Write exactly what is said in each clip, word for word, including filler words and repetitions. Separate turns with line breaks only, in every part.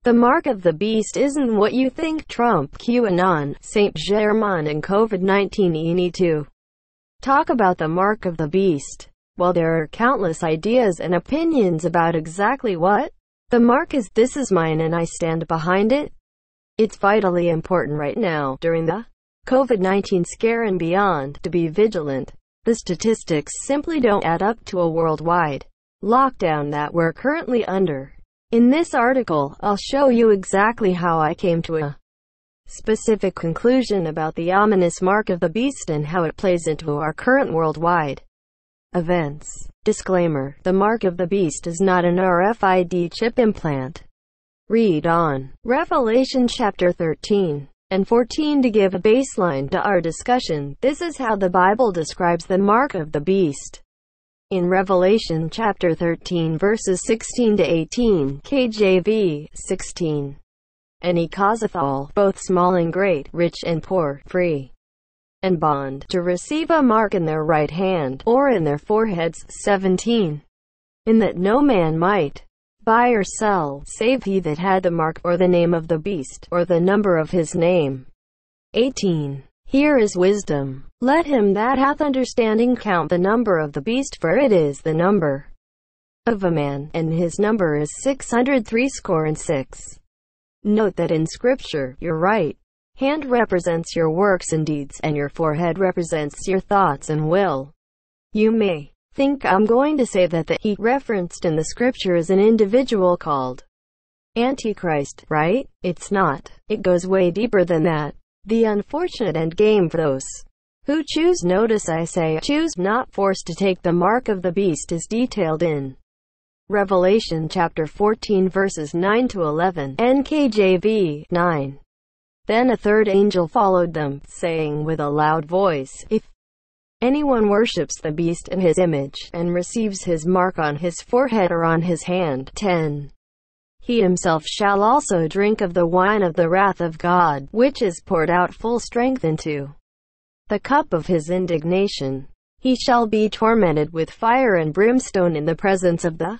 The mark of the beast isn't what you think. Trump, QAnon, Saint Germain and COVID nineteen. You need to talk about the mark of the beast. While there are countless ideas and opinions about exactly what the mark is, this is mine and I stand behind it. It's vitally important right now, during the COVID nineteen scare and beyond, to be vigilant. The statistics simply don't add up to a worldwide lockdown that we're currently under. In this article, I'll show you exactly how I came to a specific conclusion about the ominous mark of the beast and how it plays into our current worldwide events. Disclaimer: the mark of the beast is not an R F I D chip implant. Read on. Revelation chapter thirteen and fourteen to give a baseline to our discussion. This is how the Bible describes the mark of the beast. In Revelation chapter thirteen verses sixteen to eighteen, K J V, sixteen. And he causeth all, both small and great, rich and poor, free and bond, to receive a mark in their right hand, or in their foreheads, seventeen. In that no man might buy or sell, save he that had the mark, or the name of the beast, or the number of his name. eighteen. Here is wisdom. Let him that hath understanding count the number of the beast, for it is the number of a man, and his number is six hundred threescore and six. Note that in Scripture, your right hand represents your works and deeds, and your forehead represents your thoughts and will. You may think I'm going to say that the he referenced in the Scripture is an individual called Antichrist, right? It's not. It goes way deeper than that. The unfortunate end game for those who choose, notice I say choose, not forced to take the mark of the beast, is detailed in Revelation chapter fourteen verses nine to eleven, N K J V, nine. Then a third angel followed them, saying with a loud voice, If anyone worships the beast and his image, and receives his mark on his forehead or on his hand, ten. He himself shall also drink of the wine of the wrath of God, which is poured out full strength into the cup of his indignation. He shall be tormented with fire and brimstone in the presence of the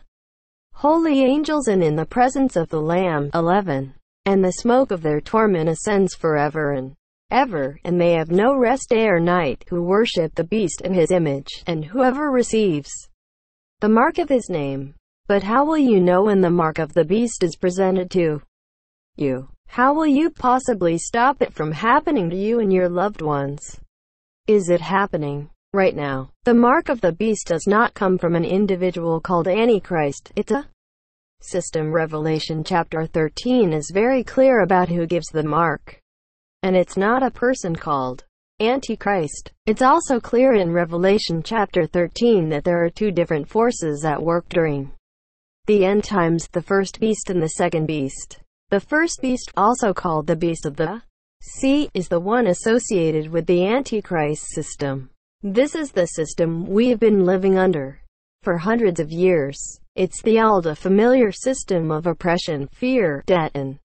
holy angels and in the presence of the Lamb. eleven. And the smoke of their torment ascends forever and ever, and they have no rest day or night, who worship the beast and his image, and whoever receives the mark of his name. But how will you know when the mark of the beast is presented to you? How will you possibly stop it from happening to you and your loved ones? Is it happening right now? The mark of the beast does not come from an individual called Antichrist. It's a system. Revelation chapter thirteen is very clear about who gives the mark. And it's not a person called Antichrist. It's also clear in Revelation chapter thirteen that there are two different forces at work during the end times, the first beast and the second beast. The first beast, also called the beast of the sea, is the one associated with the Antichrist system. This is the system we've been living under for hundreds of years. It's the old familiar system of oppression, fear, debt, and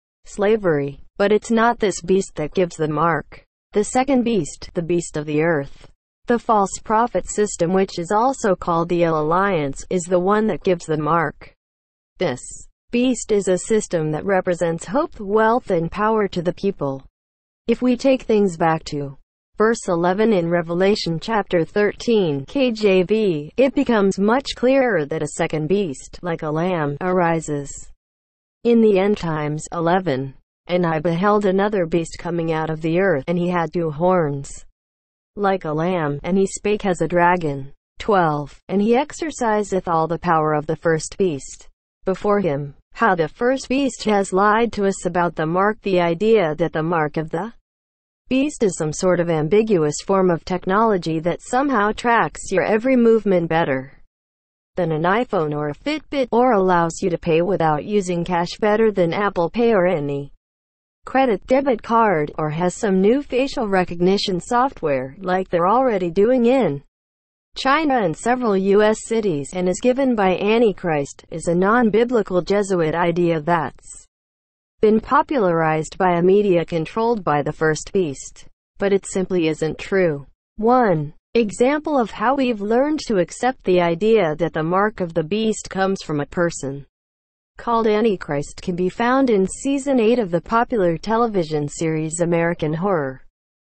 slavery. But it's not this beast that gives the mark. The second beast, the beast of the earth, the false prophet system, which is also called the Alliance, is the one that gives the mark. This beast is a system that represents hope, wealth, and power to the people. If we take things back to verse eleven in Revelation chapter thirteen, K J V, it becomes much clearer that a second beast, like a lamb, arises in the end times. eleven. And I beheld another beast coming out of the earth, and he had two horns like a lamb, and he spake as a dragon. twelve. And he exerciseth all the power of the first beast before him. How the first beast has lied to us about the mark. The idea that the mark of the beast is some sort of ambiguous form of technology that somehow tracks your every movement better than an iPhone or a Fitbit, or allows you to pay without using cash better than Apple Pay or any credit debit card, or has some new facial recognition software, like they're already doing in China and several U S cities, and is given by Antichrist, is a non-biblical Jesuit idea that's been popularized by a media controlled by the first beast. But it simply isn't true. one. Example of how we've learned to accept the idea that the mark of the beast comes from a person. called Antichrist, can be found in Season eight of the popular television series American Horror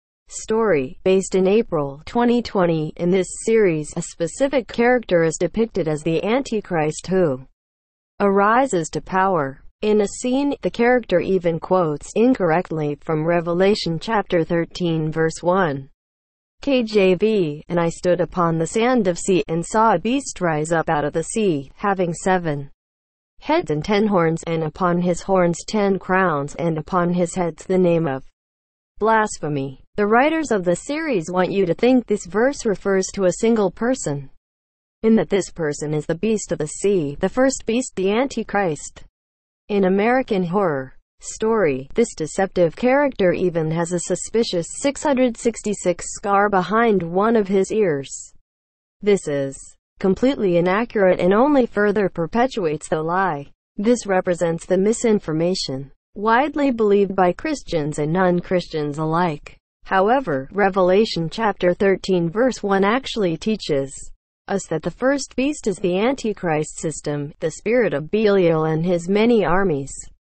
Story, based in April twenty twenty. In this series, a specific character is depicted as the Antichrist who arises to power. In a scene, the character even quotes incorrectly from Revelation chapter thirteen verse one. K J V, "And I stood upon the sand of sea, and saw a beast rise up out of the sea, having seven heads and ten horns, and upon his horns ten crowns, and upon his heads the name of blasphemy." The writers of the series want you to think this verse refers to a single person, in that this person is the beast of the sea, the first beast, the Antichrist. In American Horror Story, this deceptive character even has a suspicious six hundred sixty-six scar behind one of his ears. This is completely inaccurate and only further perpetuates the lie. This represents the misinformation widely believed by Christians and non-Christians alike. However, Revelation chapter thirteen verse one actually teaches us that the first beast is the Antichrist system, the spirit of Belial and his many armies.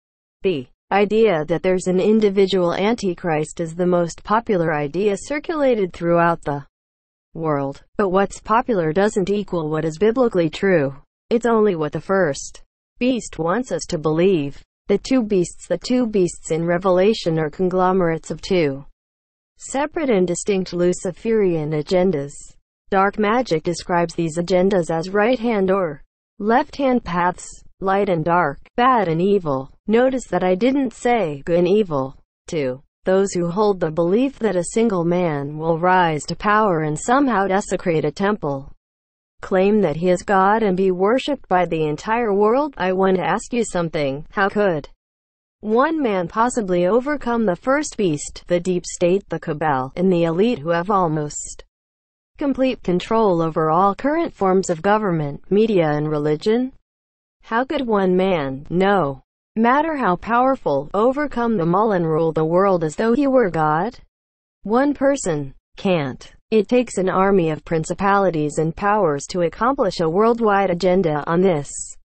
The idea that there's an individual Antichrist is the most popular idea circulated throughout the world. But what's popular doesn't equal what is biblically true. It's only what the first beast wants us to believe. The two beasts The two beasts in Revelation are conglomerates of two separate and distinct Luciferian agendas. Dark magic describes these agendas as right-hand or left-hand paths, light and dark, bad and evil. Notice that I didn't say good and evil. two. Those who hold the belief that a single man will rise to power and somehow desecrate a temple claim that he is God and be worshipped by the entire world. I want to ask you something. How could one man possibly overcome the first beast, the deep state, the cabal, and the elite who have almost complete control over all current forms of government, media and religion? How could one man, no matter how powerful, overcome them all and rule the world as though he were God? One person can't. It takes an army of principalities and powers to accomplish a worldwide agenda on this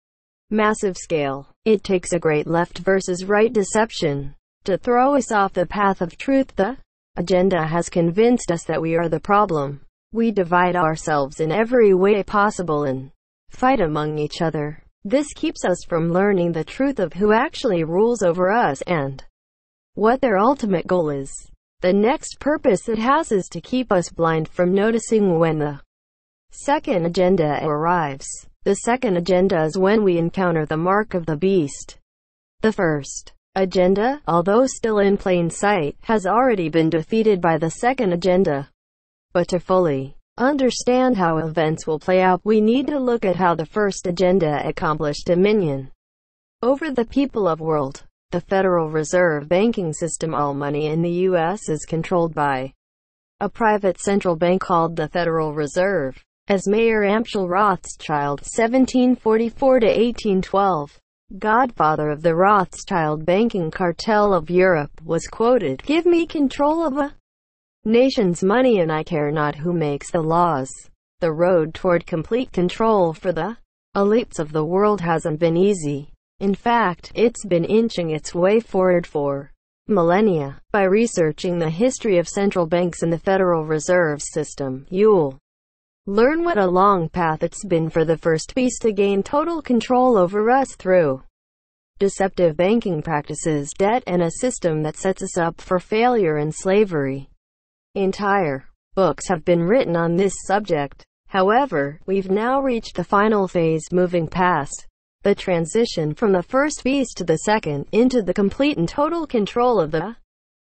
massive scale. It takes a great left versus right deception to throw us off the path of truth. The agenda has convinced us that we are the problem. We divide ourselves in every way possible and fight among each other. This keeps us from learning the truth of who actually rules over us and what their ultimate goal is. The next purpose it has is to keep us blind from noticing when the second agenda arrives. The second agenda is when we encounter the mark of the beast. The first agenda, although still in plain sight, has already been defeated by the second agenda. But to fully understand how events will play out, we need to look at how the first agenda accomplished dominion over the people of world. The Federal Reserve banking system. All money in the U S is controlled by a private central bank called the Federal Reserve. As Mayer Amschel Rothschild seventeen forty-four to eighteen twelve, godfather of the Rothschild banking cartel of Europe, was quoted, "Give me control of a nation's money and I care not who makes the laws." The road toward complete control for the elites of the world hasn't been easy. In fact, it's been inching its way forward for millennia. By researching the history of central banks and the Federal Reserve System, you'll learn what a long path it's been for the first beast to gain total control over us through deceptive banking practices, debt, and a system that sets us up for failure and slavery. Entire books have been written on this subject. However, we've now reached the final phase, moving past the transition from the first beast to the second, into the complete and total control of the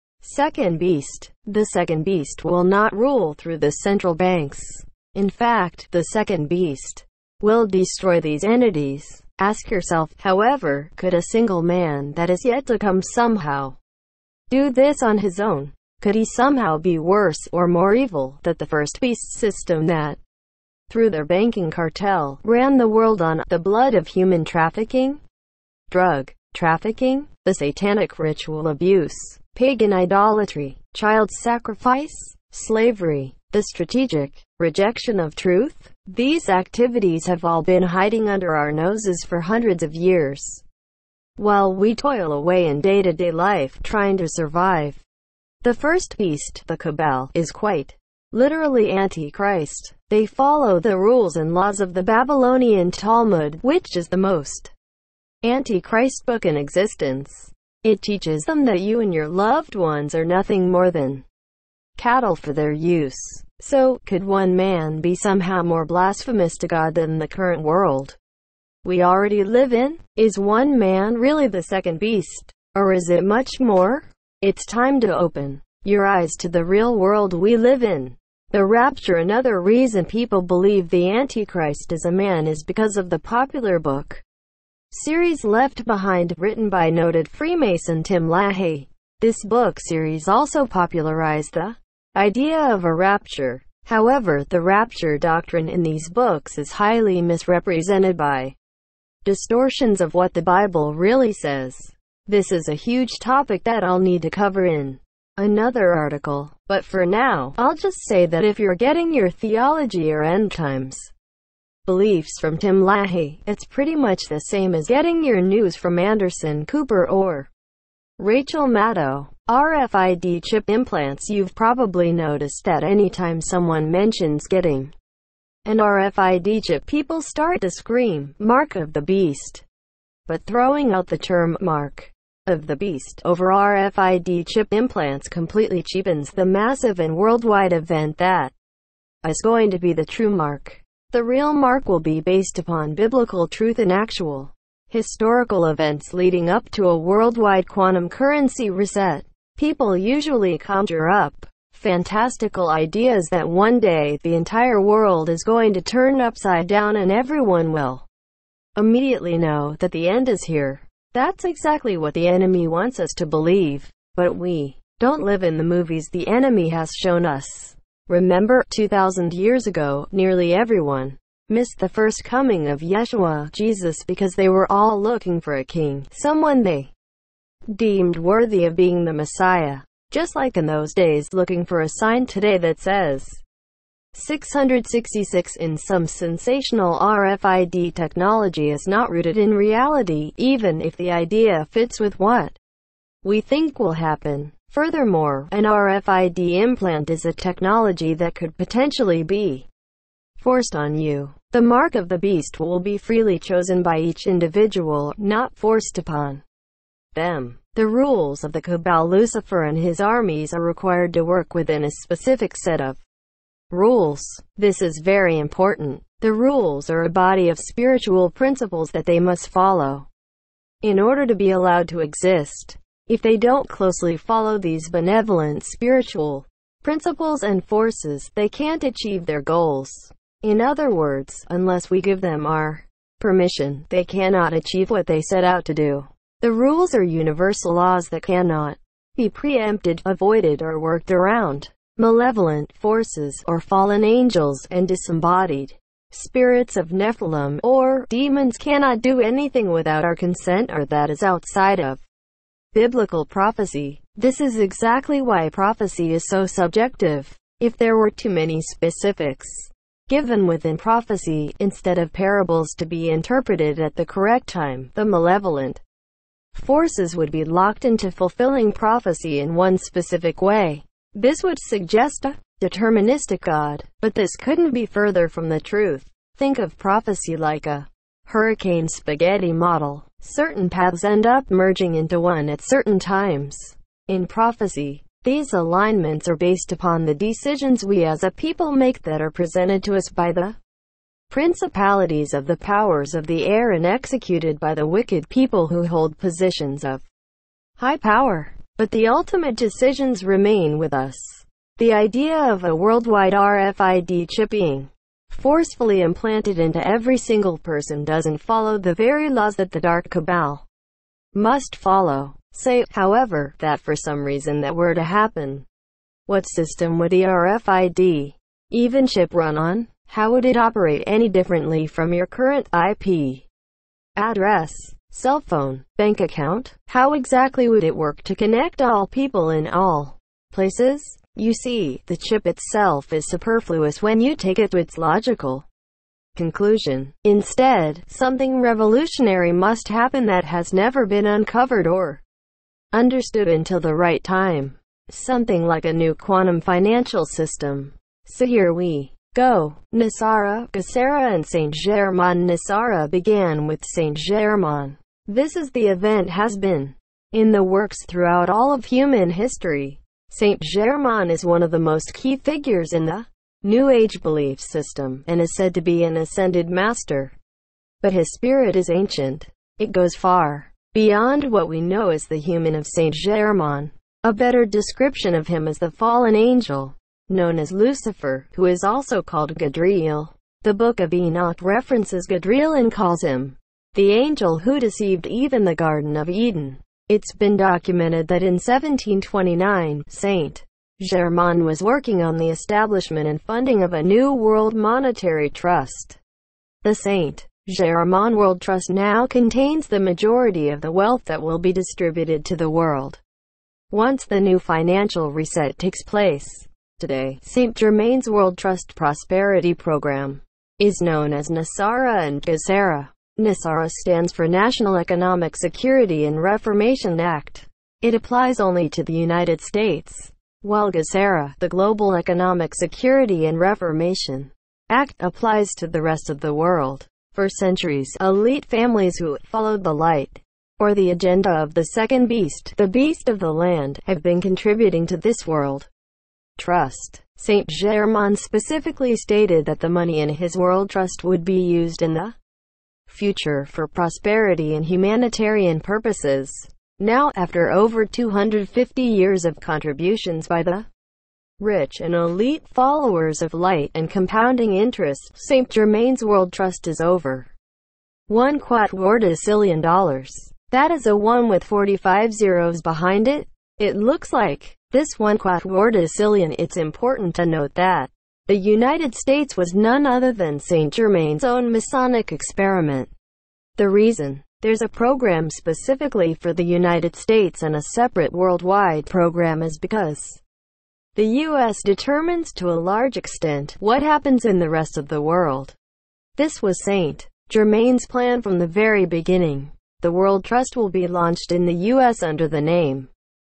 second beast. The second beast will not rule through the central banks. In fact, the second beast will destroy these entities. Ask yourself, however, could a single man that is yet to come somehow do this on his own? Could he somehow be worse or more evil than the first beast system that, through their banking cartel, ran the world on the blood of human trafficking, drug trafficking, the satanic ritual abuse, pagan idolatry, child sacrifice, slavery, the strategic rejection of truth? These activities have all been hiding under our noses for hundreds of years, while we toil away in day-to-day life trying to survive. The first beast, the Cabal, is quite literally Antichrist. They follow the rules and laws of the Babylonian Talmud, which is the most Antichrist book in existence. It teaches them that you and your loved ones are nothing more than cattle for their use. So, could one man be somehow more blasphemous to God than the current world we already live in? Is one man really the second beast? Or is it much more? It's time to open your eyes to the real world we live in. The rapture. Another reason people believe the Antichrist is a man is because of the popular book series Left Behind, written by noted Freemason Tim LaHaye. This book series also popularized the idea of a rapture. However, the rapture doctrine in these books is highly misrepresented by distortions of what the Bible really says. This is a huge topic that I'll need to cover in another article, but for now, I'll just say that if you're getting your theology or end times beliefs from Tim LaHaye, it's pretty much the same as getting your news from Anderson Cooper or Rachel Maddow. R F I D chip implants. You've probably noticed that anytime someone mentions getting an R F I D chip, people start to scream, "Mark of the Beast." But throwing out the term "Mark of the Beast" over R F I D chip implants completely cheapens the massive and worldwide event that is going to be the true mark. The real mark will be based upon biblical truth and actual historical events leading up to a worldwide quantum currency reset. People usually conjure up fantastical ideas that one day the entire world is going to turn upside down and everyone will immediately know that the end is here. That's exactly what the enemy wants us to believe. But we don't live in the movies the enemy has shown us. Remember, two thousand years ago, nearly everyone missed the first coming of Yeshua, Jesus, because they were all looking for a king, someone they deemed worthy of being the Messiah. Just like in those days, looking for a sign today that says six hundred sixty-six in some sensational R F I D technology is not rooted in reality, even if the idea fits with what we think will happen. Furthermore, an R F I D implant is a technology that could potentially be forced on you. The mark of the beast will be freely chosen by each individual, not forced upon them. The rules of the Cabal. Lucifer and his armies are required to work within a specific set of rules. This is very important. The rules are a body of spiritual principles that they must follow in order to be allowed to exist. If they don't closely follow these benevolent spiritual principles and forces, they can't achieve their goals. In other words, unless we give them our permission, they cannot achieve what they set out to do. The rules are universal laws that cannot be preempted, avoided, or worked around. Malevolent forces, or fallen angels, and disembodied spirits of Nephilim, or demons, cannot do anything without our consent or that is outside of biblical prophecy. This is exactly why prophecy is so subjective. If there were too many specifics given within prophecy, instead of parables to be interpreted at the correct time, the malevolent forces would be locked into fulfilling prophecy in one specific way. This would suggest a deterministic God, but this couldn't be further from the truth. Think of prophecy like a hurricane spaghetti model. Certain paths end up merging into one at certain times. In prophecy, these alignments are based upon the decisions we as a people make that are presented to us by the principalities of the powers of the air and executed by the wicked people who hold positions of high power. But the ultimate decisions remain with us. The idea of a worldwide R F I D chip being forcefully implanted into every single person doesn't follow the very laws that the Dark Cabal must follow. Say, however, that for some reason that were to happen. What system would the R F I D even chip run on? How would it operate any differently from your current I P address, cell phone, bank account? How exactly would it work to connect all people in all places? You see, the chip itself is superfluous when you take it to its logical Conclusion. Instead, something revolutionary must happen that has never been uncovered or understood until the right time. Something like a new quantum financial system. So here we go. NESARA, GESARA and Saint-Germain. NESARA began with Saint-Germain. This is the event has been in the works throughout all of human history. Saint-Germain is one of the most key figures in the New Age belief system, and is said to be an ascended master. But his spirit is ancient. It goes far beyond what we know as the human of Saint-Germain. A better description of him is the fallen angel, known as Lucifer, who is also called Gadriel. The Book of Enoch references Gadriel and calls him the angel who deceived Eve in the Garden of Eden. It's been documented that in seventeen twenty-nine, Saint Germain was working on the establishment and funding of a new world monetary trust. The Saint Germain World Trust now contains the majority of the wealth that will be distributed to the world once the new financial reset takes place. Today, Saint Germain's World Trust Prosperity Program is known as NESARA and GESARA. NESARA stands for National Economic Security and Reformation Act. It applies only to the United States, while GESARA, the Global Economic Security and Reformation Act, applies to the rest of the world. For centuries, elite families who followed the light, or the agenda of the second beast, the beast of the land, have been contributing to this world trust. Saint Germain specifically stated that the money in his world trust would be used in the future for prosperity and humanitarian purposes. Now, after over two hundred fifty years of contributions by the rich and elite followers of light and compounding interest, Saint Germain's World Trust is over one quadrillion dollars. That is a one with forty-five zeros behind it. It looks like this one quadrillion. It's important to note that the United States was none other than Saint Germain's own Masonic experiment. The reason there's a program specifically for the United States and a separate worldwide program is because the U S determines to a large extent what happens in the rest of the world. This was Saint Germain's plan from the very beginning. The World Trust will be launched in the U S under the name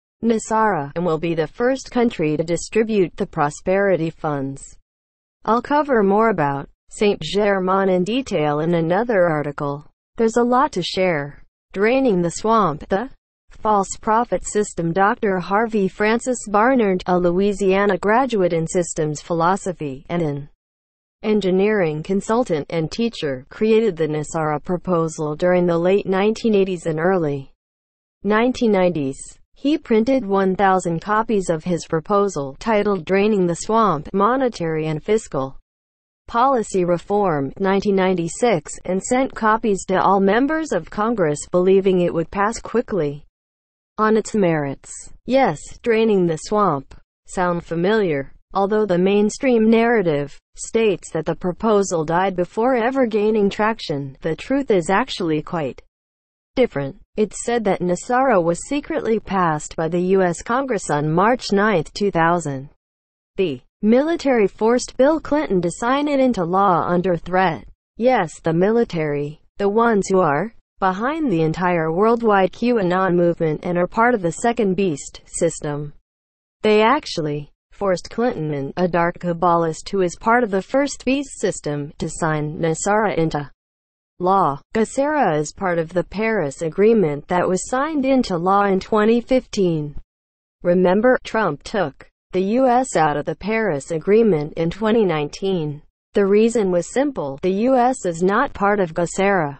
NESARA, and will be the first country to distribute the prosperity funds. I'll cover more about Saint Germain in detail in another article. There's a lot to share. Draining the Swamp, the False Prophet System. Doctor Harvey Francis Barnard, a Louisiana graduate in systems philosophy and an engineering consultant and teacher, created the NESARA proposal during the late nineteen eighties and early nineteen nineties. He printed one thousand copies of his proposal, titled Draining the Swamp, Monetary and Fiscal Policy Reform, nineteen ninety-six, and sent copies to all members of Congress, believing it would pass quickly on its merits. Yes, draining the swamp. Sound familiar? Although the mainstream narrative states that the proposal died before ever gaining traction, the truth is actually quite different. It's said that NESARA was secretly passed by the U S Congress on March ninth two thousand. The military forced Bill Clinton to sign it into law under threat. Yes, the military. The ones who are behind the entire worldwide QAnon movement and are part of the second beast system. They actually forced Clinton, and a dark Kabbalist who is part of the first beast system, to sign NESARA into law. GESARA is part of the Paris Agreement that was signed into law in twenty fifteen. Remember, Trump took the U S out of the Paris Agreement in twenty nineteen. The reason was simple: the U S is not part of GESARA.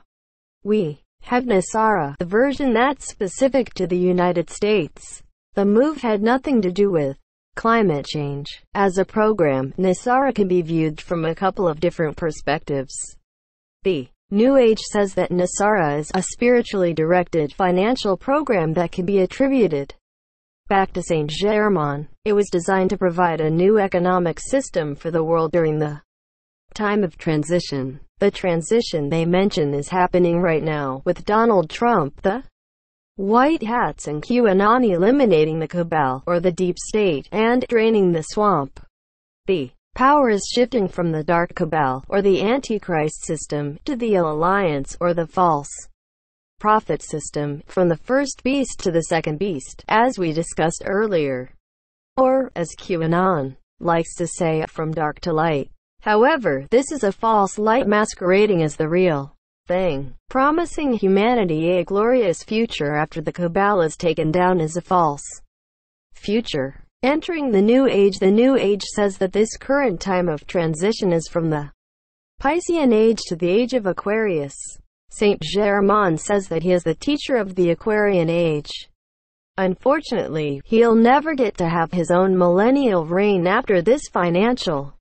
We have NESARA, the version that's specific to the United States. The move had nothing to do with climate change. As a program, NESARA can be viewed from a couple of different perspectives. The New Age says that NESARA is a spiritually directed financial program that can be attributed back to Saint Germain. It was designed to provide a new economic system for the world during the time of transition. The transition they mention is happening right now, with Donald Trump, the White Hats, and QAnon eliminating the cabal, or the deep state, and draining the swamp. The Power is shifting from the Dark Cabal, or the Antichrist system, to the Alliance, or the False Prophet system, from the first beast to the second beast, as we discussed earlier. Or, as QAnon likes to say, from dark to light. However, this is a false light masquerading as the real thing, promising humanity a glorious future after the Cabal is taken down as a false future. Entering the New Age. The New Age says that this current time of transition is from the Piscean Age to the Age of Aquarius. Saint Germain says that he is the teacher of the Aquarian Age. Unfortunately, he'll never get to have his own millennial reign after this financial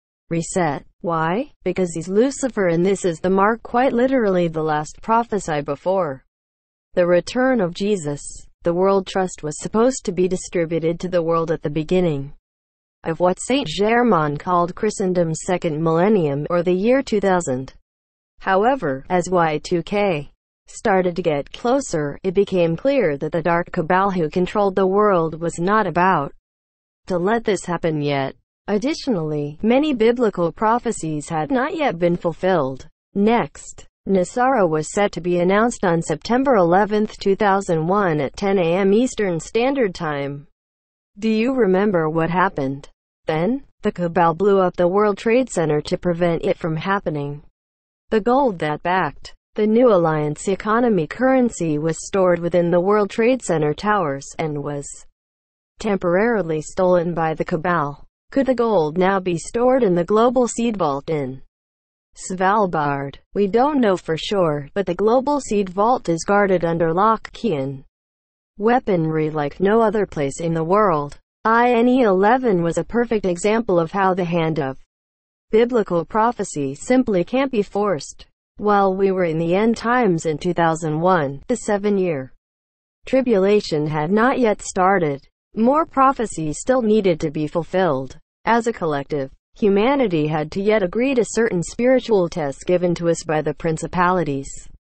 reset. Why? Because he's Lucifer, and this is the mark, quite literally the last prophesied before the return of Jesus. The World Trust was supposed to be distributed to the world at the beginning of what Saint Germain called Christendom's second millennium, or the year two thousand. However, as Y two K started to get closer, it became clear that the Dark Cabal who controlled the world was not about to let this happen yet. Additionally, many biblical prophecies had not yet been fulfilled. Next, NESARA was set to be announced on September eleventh two thousand one at ten A M Eastern Standard Time. Do you remember what happened then? The Cabal blew up the World Trade Center to prevent it from happening. The gold that backed the New Alliance economy currency was stored within the World Trade Center towers, and was temporarily stolen by the Cabal. Could the gold now be stored in the Global Seed Vault in Svalbard? We don't know for sure, but the Global Seed Vault is guarded under lock, key, and weaponry like no other place in the world. I N E eleven was a perfect example of how the hand of biblical prophecy simply can't be forced. While we were in the end times in two thousand one, the seven-year tribulation had not yet started. More prophecy still needed to be fulfilled. As a collective, humanity had to yet agree to certain spiritual tests given to us by the principalities.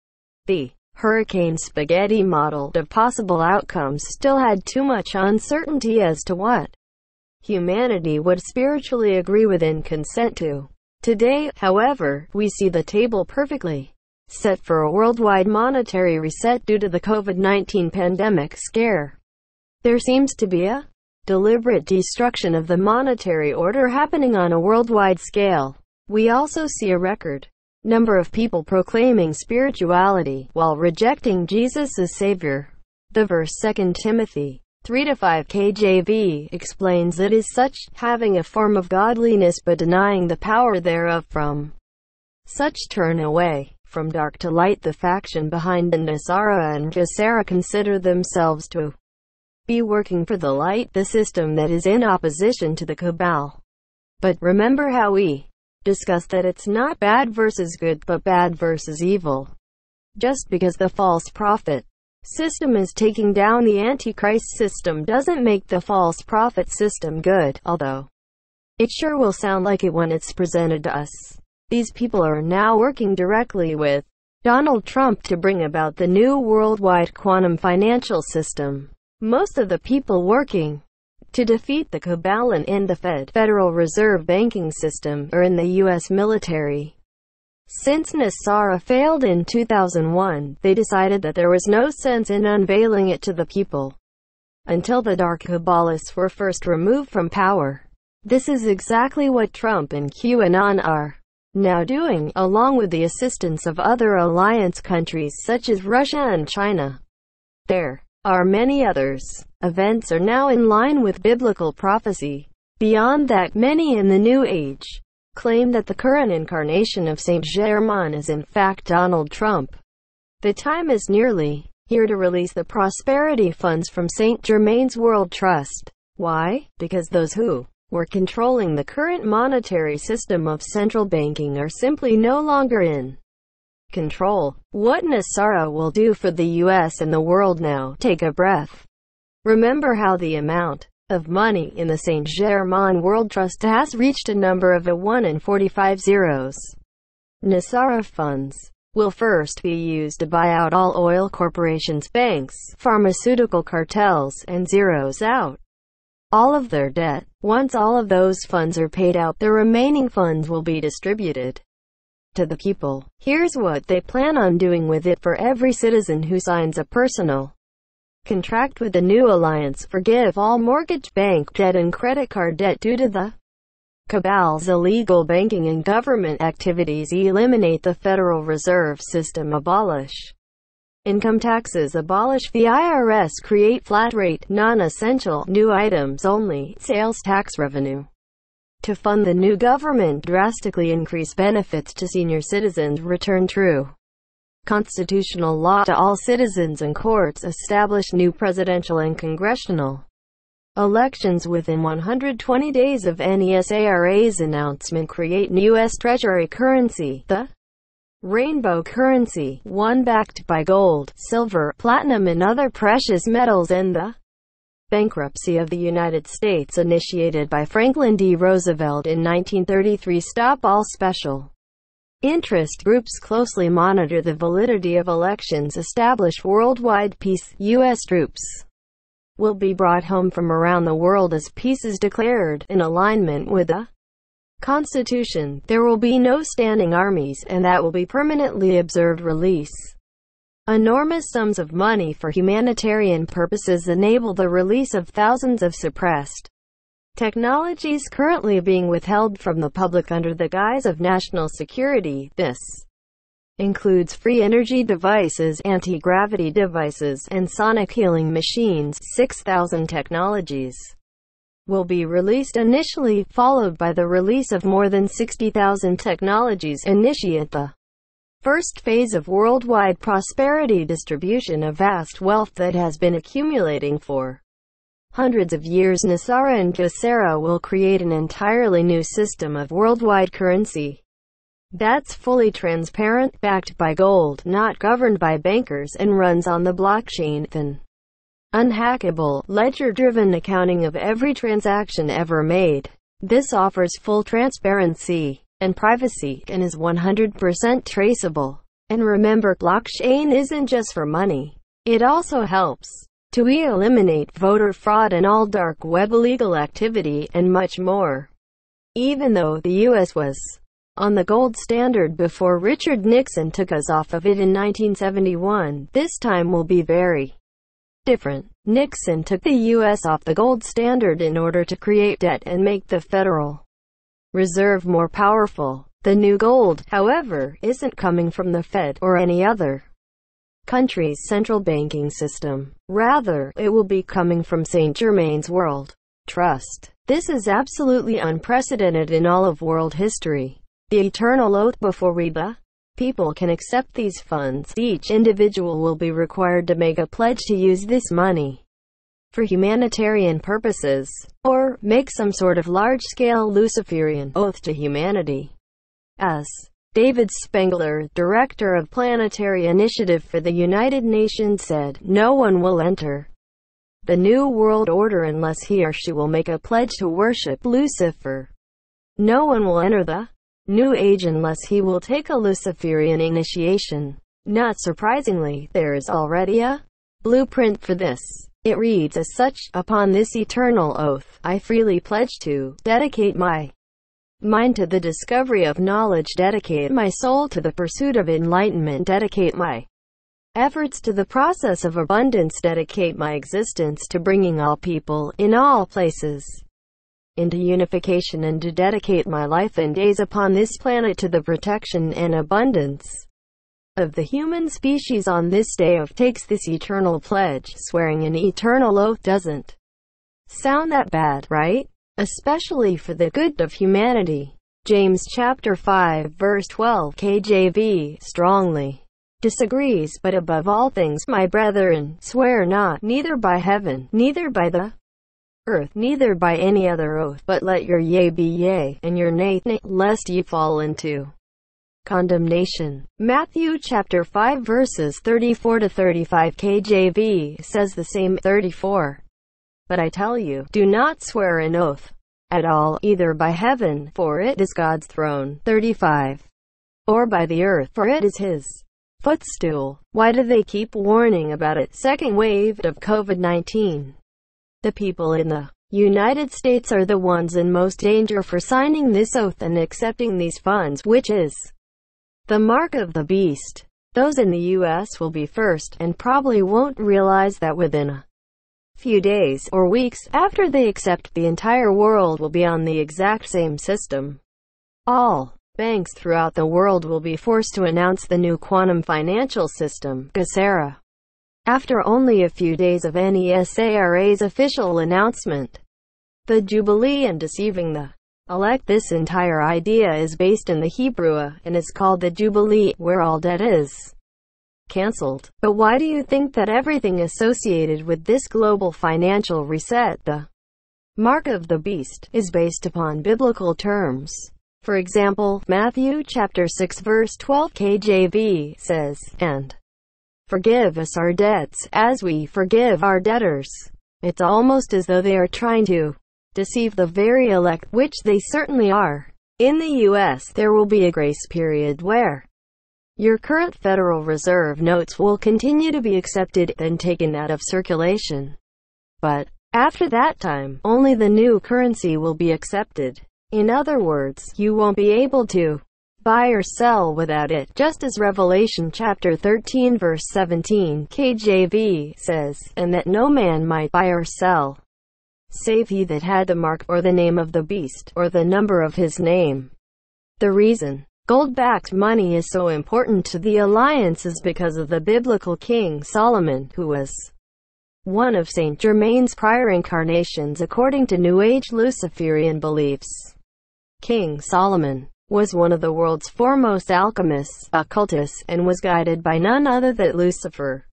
The Hurricane Spaghetti model of possible outcomes still had too much uncertainty as to what humanity would spiritually agree with and consent to. Today, however, we see the table perfectly set for a worldwide monetary reset due to the COVID nineteen pandemic scare. There seems to be a deliberate destruction of the monetary order happening on a worldwide scale. We also see a record number of people proclaiming spirituality while rejecting Jesus as Savior. The verse Second Timothy three to five K J V explains it is such, having a form of godliness but denying the power thereof. From such turn away from dark to light. The faction behind NESARA and GESARA consider themselves to be working for the light, the system that is in opposition to the Cabal. But remember how we discussed that it's not bad versus good, but bad versus evil. Just because the false prophet system is taking down the Antichrist system doesn't make the false prophet system good, although it sure will sound like it when it's presented to us. These people are now working directly with Donald Trump to bring about the new worldwide quantum financial system. Most of the people working to defeat the Cabal and end the Fed, Federal Reserve banking system, are in the U S military. Since NESARA failed in two thousand one, they decided that there was no sense in unveiling it to the people until the Dark Cabalists were first removed from power. This is exactly what Trump and QAnon are now doing, along with the assistance of other alliance countries such as Russia and China. There are many others. Events are now in line with biblical prophecy. Beyond that, many in the New Age claim that the current incarnation of Saint Germain is in fact Donald Trump. The time is nearly here to release the prosperity funds from Saint Germain's World Trust. Why? Because those who were controlling the current monetary system of central banking are simply no longer in control. What NESARA will do for the U S and the world now. Take a breath. Remember how the amount of money in the Saint Germain World Trust has reached a number of a one in forty-five zeros. NESARA funds will first be used to buy out all oil corporations, banks, pharmaceutical cartels, and zeros out all of their debt. Once all of those funds are paid out, the remaining funds will be distributed to the people. Here's what they plan on doing with it. For every citizen who signs a personal contract with the new alliance, forgive all mortgage, bank debt and credit card debt due to the cabal's illegal banking and government activities, eliminate the Federal Reserve System, abolish income taxes, abolish the I R S, create flat rate, non-essential, new items only, sales tax revenue to fund the new government, drastically increase benefits to senior citizens, return true constitutional law to all citizens and courts, establish new presidential and congressional elections within one hundred twenty days of NESARA's announcement, create new U S Treasury currency, the rainbow currency, one backed by gold, silver, platinum and other precious metals, and the bankruptcy of the United States initiated by Franklin D. Roosevelt in nineteen thirty-three. Stop all special interest groups, closely monitor the validity of elections, establish worldwide peace. U S troops will be brought home from around the world as peace is declared, in alignment with the Constitution. There will be no standing armies, and that will be permanently observed. Release enormous sums of money for humanitarian purposes, enable the release of thousands of suppressed technologies currently being withheld from the public under the guise of national security. This includes free energy devices, anti-gravity devices, and sonic healing machines. six thousand technologies will be released initially, followed by the release of more than sixty thousand technologies. Initiate the first phase of worldwide prosperity distribution of vast wealth that has been accumulating for hundreds of years. NESARA and GESARA will create an entirely new system of worldwide currency that's fully transparent, backed by gold, not governed by bankers, and runs on the blockchain. An unhackable, ledger-driven accounting of every transaction ever made. This offers full transparency and privacy, and is one hundred percent traceable. And remember, blockchain isn't just for money. It also helps to eliminate voter fraud and all dark web illegal activity, and much more. Even though the U S was on the gold standard before Richard Nixon took us off of it in nineteen seventy-one, this time will be very different. Nixon took the U S off the gold standard in order to create debt and make the Federal Reserve more powerful. The new gold, however, isn't coming from the Fed or any other country's central banking system. Rather, it will be coming from Saint Germain's World Trust. This is absolutely unprecedented in all of world history. The eternal oath: before we the people can accept these funds, each individual will be required to make a pledge to use this money for humanitarian purposes, or make some sort of large-scale Luciferian oath to humanity. As David Spengler, director of Planetary Initiative for the United Nations, said, no one will enter the New World Order unless he or she will make a pledge to worship Lucifer. No one will enter the New Age unless he will take a Luciferian initiation. Not surprisingly, there is already a blueprint for this. It reads as such: upon this eternal oath, I freely pledge to dedicate my mind to the discovery of knowledge, dedicate my soul to the pursuit of enlightenment, dedicate my efforts to the process of abundance, dedicate my existence to bringing all people, in all places, into unification, and to dedicate my life and days upon this planet to the protection and abundance of the human species. On this day of takes this eternal pledge, swearing an eternal oath doesn't sound that bad, right? Especially for the good of humanity. James chapter five verse twelve K J V strongly disagrees. But above all things, my brethren, swear not, neither by heaven, neither by the earth, neither by any other oath, but let your yea be yea, and your nay, nay, lest ye fall into condemnation. Matthew chapter five verses thirty-four to thirty-five K J V says the same. thirty-four But I tell you, do not swear an oath at all, either by heaven, for it is God's throne, thirty-five or by the earth, for it is his footstool. Why do they keep warning about it? Second wave of COVID nineteen. The people in the United States are the ones in most danger for signing this oath and accepting these funds, which is the mark of the beast. Those in the U S will be first, and probably won't realize that within a few days, or weeks, after they accept, the entire world will be on the exact same system. All banks throughout the world will be forced to announce the new quantum financial system, GESARA, after only a few days of NESARA's official announcement. The Jubilee and deceiving the elect. This entire idea is based in the Hebrew and is called the Jubilee, where all debt is cancelled. But why do you think that everything associated with this global financial reset, the mark of the beast, is based upon biblical terms? For example, Matthew chapter six verse twelve K J V says, "And forgive us our debts, as we forgive our debtors." It's almost as though they are trying to deceive the very elect, which they certainly are. In the U S, there will be a grace period where your current Federal Reserve notes will continue to be accepted and taken out of circulation. But after that time, only the new currency will be accepted. In other words, you won't be able to buy or sell without it, just as Revelation chapter thirteen verse seventeen K J V says, "And that no man might buy or sell, save he that had the mark, or the name of the beast, or the number of his name." The reason gold-backed money is so important to the alliance is because of the biblical King Solomon, who was one of Saint Germain's prior incarnations according to New Age Luciferian beliefs. King Solomon was one of the world's foremost alchemists, occultists, and was guided by none other than Lucifer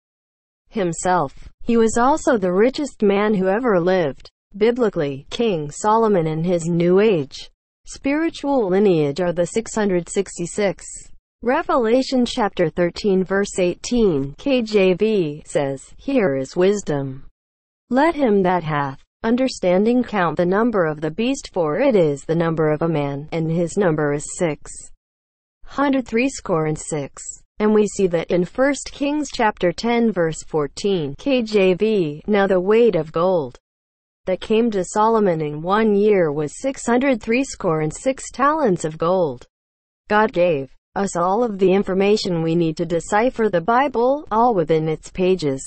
himself. He was also the richest man who ever lived. Biblically, King Solomon and his New Age spiritual lineage are the six hundred sixty-six. Revelation chapter thirteen verse eighteen K J V says, "Here is wisdom. Let him that hath understanding count the number of the beast, for it is the number of a man, and his number is six hundred threescore and six." And we see that in First Kings chapter ten verse fourteen K J V, "Now the weight of gold that came to Solomon in one year was six hundred threescore and six talents of gold." God gave us all of the information we need to decipher the Bible, all within its pages.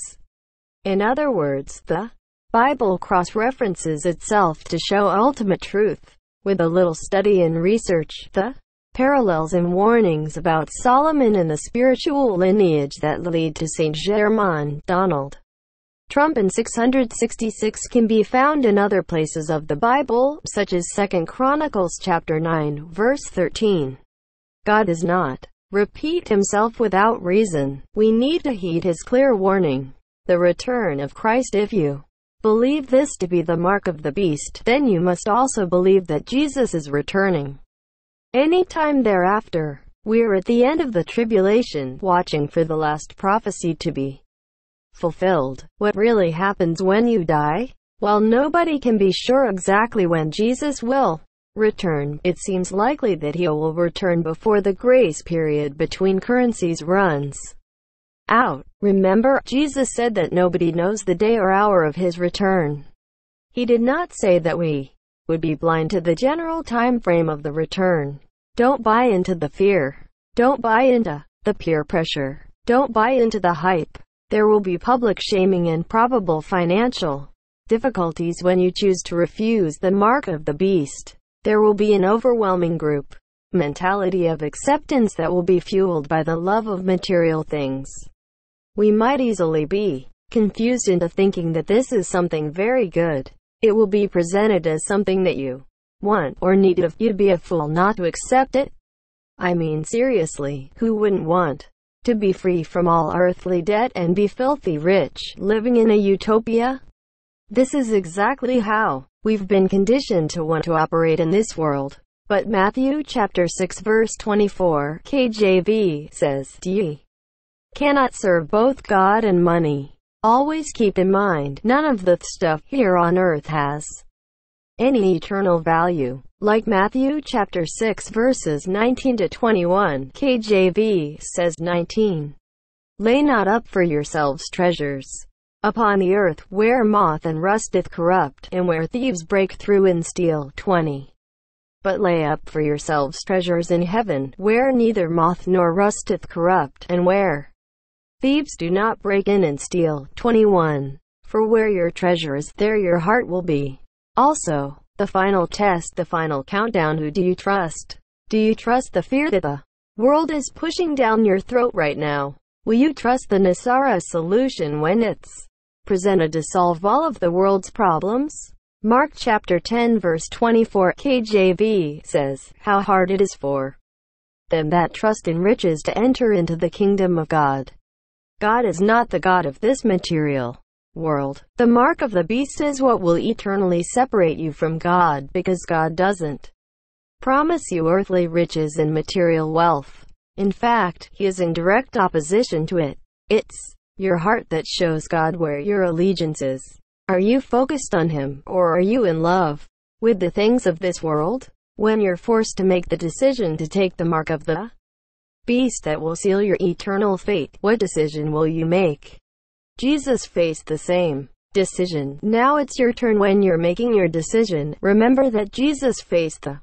In other words, the Bible cross-references itself to show ultimate truth. With a little study and research, the parallels and warnings about Solomon and the spiritual lineage that lead to Saint Germain, Donald Trump in six hundred sixty-six can be found in other places of the Bible, such as Second Chronicles chapter nine, verse thirteen. God does not repeat himself without reason. We need to heed his clear warning. The return of Christ. If you believe this to be the mark of the beast, then you must also believe that Jesus is returning any time thereafter. We're at the end of the tribulation, watching for the last prophecy to be fulfilled. What really happens when you die? While nobody can be sure exactly when Jesus will return, it seems likely that he will return before the grace period between currencies runs out. Remember, Jesus said that nobody knows the day or hour of his return. He did not say that we would be blind to the general time frame of the return. Don't buy into the fear. Don't buy into the peer pressure. Don't buy into the hype. There will be public shaming and probable financial difficulties when you choose to refuse the mark of the beast. There will be an overwhelming group mentality of acceptance that will be fueled by the love of material things. We might easily be confused into thinking that this is something very good. It will be presented as something that you want or need. If you'd be a fool not to accept it. I mean, seriously, who wouldn't want to be free from all earthly debt and be filthy rich, living in a utopia? This is exactly how we've been conditioned to want to operate in this world. But Matthew chapter six verse twenty-four K J V says, "Ye cannot serve both God and money." Always keep in mind, none of the stuff here on earth has any eternal value. Like Matthew chapter six verses nineteen to twenty-one, K J V says nineteen, "Lay not up for yourselves treasures upon the earth, where moth and rust doth corrupt, and where thieves break through and steal. twenty. But lay up for yourselves treasures in heaven, where neither moth nor rust doth corrupt, and where thieves do not break in and steal. twenty-one. For where your treasure is, there your heart will be. Also, the final test, the final countdown. Who do you trust? Do you trust the fear that the world is pushing down your throat right now? Will you trust the Nasara solution when it's presented to solve all of the world's problems? Mark chapter ten verse twenty-four K J V says, how hard it is for them that trust in riches to enter into the kingdom of God. God is not the God of this material world. The mark of the beast is what will eternally separate you from God, because God doesn't promise you earthly riches and material wealth. In fact, He is in direct opposition to it. It's your heart that shows God where your allegiance is. Are you focused on Him, or are you in love with the things of this world? When you're forced to make the decision to take the mark of the beast that will seal your eternal fate, what decision will you make? Jesus faced the same decision. Now it's your turn. When you're making your decision, remember that Jesus faced the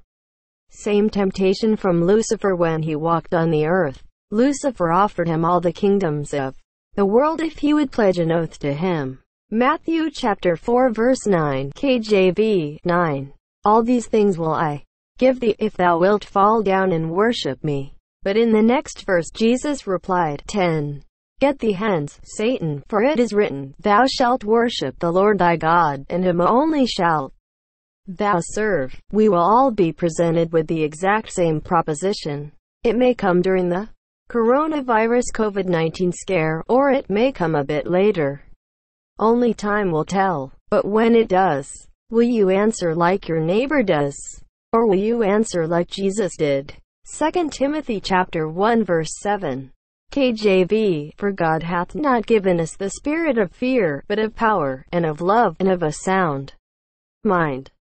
same temptation from Lucifer when he walked on the earth. Lucifer offered him all the kingdoms of the world if he would pledge an oath to him. Matthew chapter four verse nine K J V nine. All these things will I give thee, if thou wilt fall down and worship me. But in the next verse Jesus replied, ten. Get thee hence, Satan, for it is written, thou shalt worship the Lord thy God, and him only shalt thou serve. We will all be presented with the exact same proposition. It may come during the coronavirus COVID nineteen scare, or it may come a bit later. Only time will tell. But when it does, will you answer like your neighbor does? Or will you answer like Jesus did? Second Timothy chapter one verse seven. K J V, for God hath not given us the spirit of fear, but of power, and of love, and of a sound mind.